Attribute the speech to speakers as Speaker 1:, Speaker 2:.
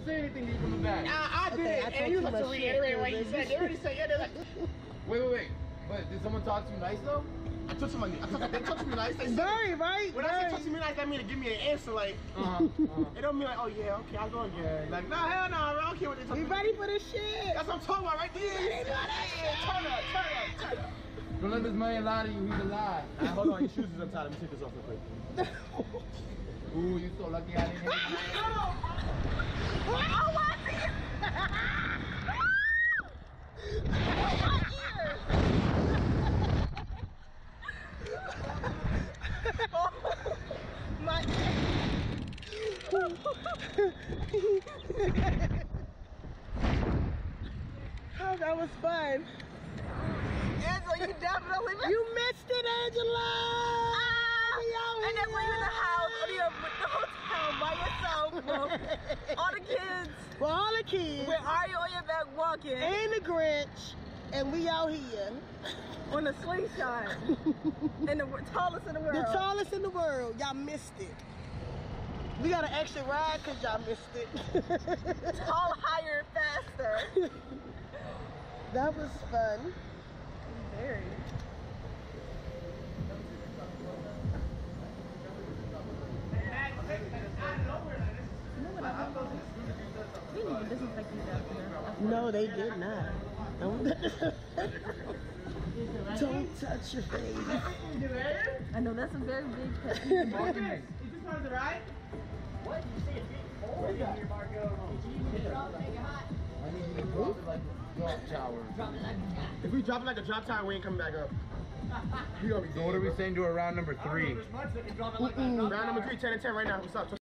Speaker 1: say anything to you from the back.
Speaker 2: I did. And you have to reiterate what you said. They already said, yeah, they're like...
Speaker 1: Wait. But did someone talk to you nice though?
Speaker 2: They touched me nice. They said,
Speaker 3: very, right?
Speaker 2: When I say touching me nice, that mean to give me an answer like, it don't mean like, oh yeah, okay, I'll go again. Like, nah, hell no, I don't care what they talking about.
Speaker 3: We ready for this shit?
Speaker 2: That's what I'm talking about right there. Turn up.
Speaker 1: Don't let this man lie to you, he's a lie.
Speaker 2: Hold on, your shoes is untied. Let me take this off real quick.
Speaker 1: Ooh, you so lucky I didn't hit you.
Speaker 3: Oh, that was fun.
Speaker 4: Angela, you definitely missed.
Speaker 3: You missed it, Angela.
Speaker 4: And then when you're in the house, or you're with the hotel by yourself, all the kids.
Speaker 3: Well, all the kids.
Speaker 4: Where are you on your back walking?
Speaker 3: And the Grinch, and we out here.
Speaker 4: On the Slingshot. And the tallest in the world.
Speaker 3: The tallest in the world. Y'all missed it. We got an extra ride because y'all missed it.
Speaker 4: Tall, higher, faster.
Speaker 3: That was fun.
Speaker 4: Very. We need to disinfect these after.
Speaker 3: No, they did not. Don't touch your face.
Speaker 4: I know that's a very big pet.
Speaker 2: Is this part of the ride? What? You say it's big cold? Where's that?
Speaker 1: I need you to drop it like a drop tower.
Speaker 2: If we drop it like a drop tower, we ain't coming back up.
Speaker 1: So what are we saying to a round number 3?
Speaker 2: Round number 3, 10 and 10 right now. What's up?